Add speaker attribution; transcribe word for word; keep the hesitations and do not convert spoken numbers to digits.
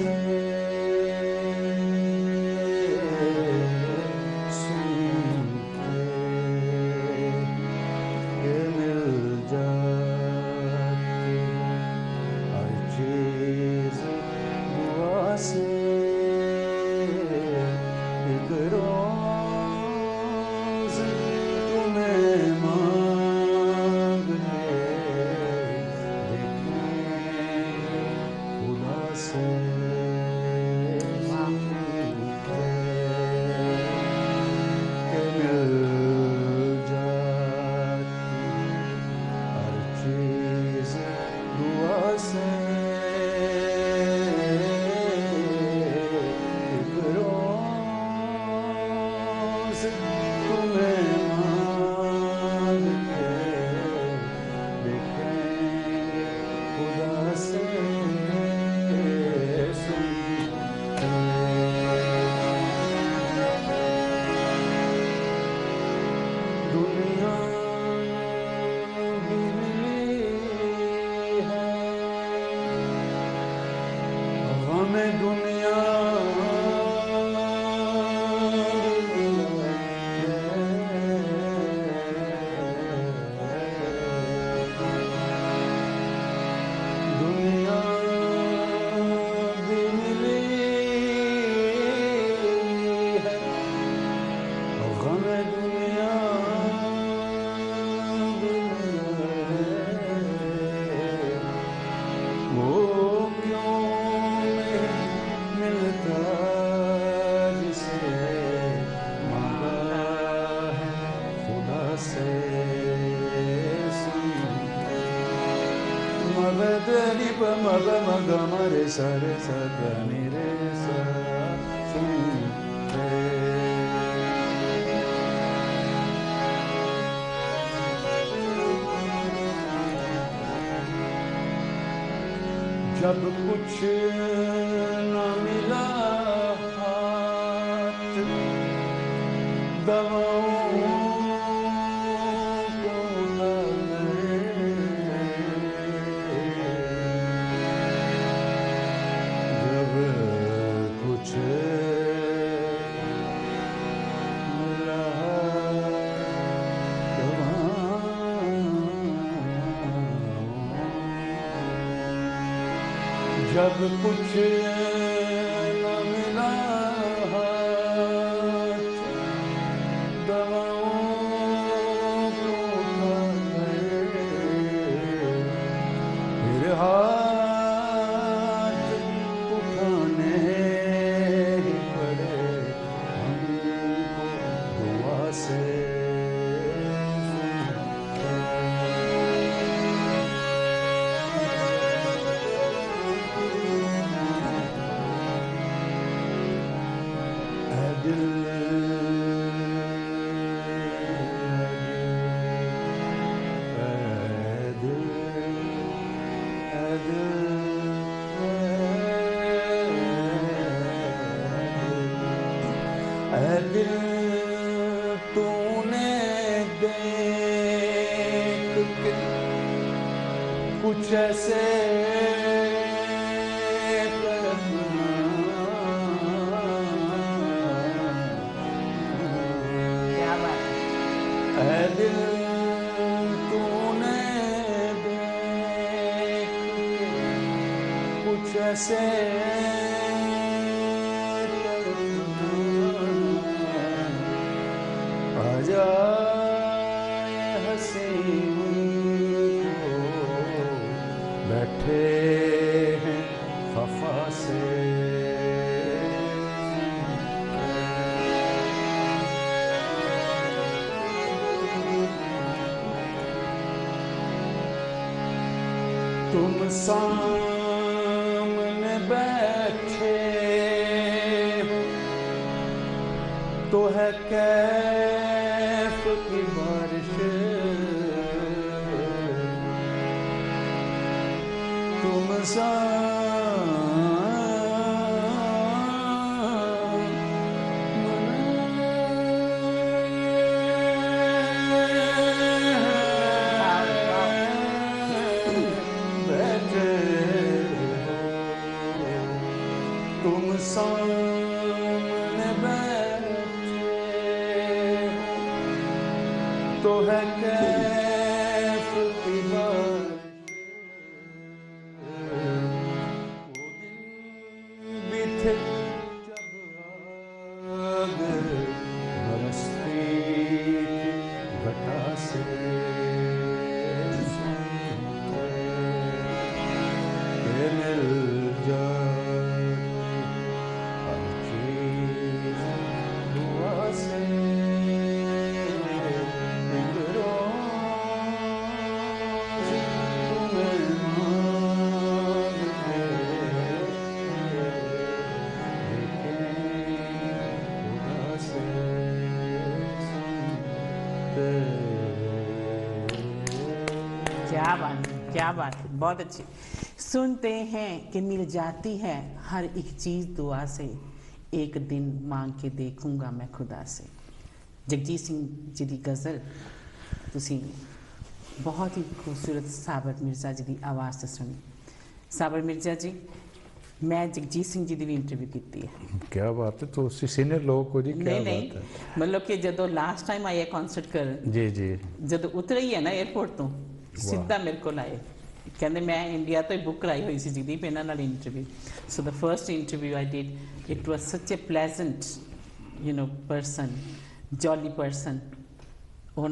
Speaker 1: سے سنتے یہ مل جاتی ہر چیز دعا سے ایک روز تمہیں مانگ لے سارے سدنی رے سا سنتے جب کچھ نہ ملا ہاتھ دواؤں جب کچھ نہ ملا ہاتھ دواؤں کو کھانے پھر ہاتھ اٹھانے ہی پڑے ہم کو دعا سے اے دل تو نے دیکھ کے کچھ ایسے کرنا اے دل تو نے دیکھ کے کچھ ایسے جائے حسین کو بیٹھے ہیں خفا سے تم سامنے بیٹھے تو ہے کیف کی بارش تم तुम सामने बैठे हो तो है कैफ की बारिश, वो दिन भी थे जब आग बरसती थी घटा से, के मिल जाती हर चीज दुआ से, एक रोज तुम्हें मांगते लेकिन खुदा से सुनते।
Speaker 2: क्या बात है, क्या बात है, बहुत अच्छी। सुनते हैं कि मिल जाती है हर एक चीज़ दुआ से, एक दिन मांग के देखूंगा मैं खुदा से। जगजीत सिंह जी ਦੀ ਗਜ਼ਲ ਤੁਸੀਂ ਬਹੁਤ ਹੀ ਖੂਬਸੂਰਤ ਸਾਬਰ ਮਿਰਜ਼ਾ ਜੀ ਦੀ ਆਵਾਜ਼ 'ਚ ਸੁਣੀ। ਸਾਬਰ ਮਿਰਜ਼ਾ ਜੀ, ਮੈਂ ਜਗਜੀਤ ਸਿੰਘ ਜੀ ਦੀ ਵੀ ਇੰਟਰਵਿਊ ਕੀਤੀ ਹੈ।
Speaker 1: क्या बात है, तो उससे सीनियर लोगों को जी क्या
Speaker 2: ਨਹੀਂ
Speaker 1: बात
Speaker 2: ਨਹੀਂ,
Speaker 1: है।
Speaker 2: ਮਤਲਬ ਕਿ ਜਦੋਂ ਲਾਸਟ ਟਾਈਮ ਆਏ ਕਨਸਰਟ ਕਰਨ,
Speaker 1: जी जी
Speaker 2: ਜਦੋਂ ਉਤਰੇ ਹੀ ਹੈ ਨਾ 에어ਪੋਰਟ ਤੋਂ, ਸਿੱਧਾ ਮੇਰੇ ਕੋਲ ਆਏ, ਕਹਿੰਦੇ ਮੈਂ ਇੰਡੀਆ ਤੋਂ ਹੀ ਬੁੱਕ ਕਰਾਈ ਹੋਈ ਸੀ ਜਗਦੀਪ ਇਹਨਾਂ ਨਾਲ interview. So the first interview I did, it was such a pleasant you know person, jolly person,